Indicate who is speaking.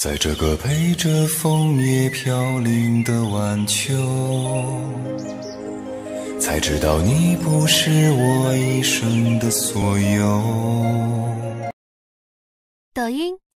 Speaker 1: 在这个陪着枫叶飘零的晚秋，才知道你不是我一生的所有。
Speaker 2: 抖音。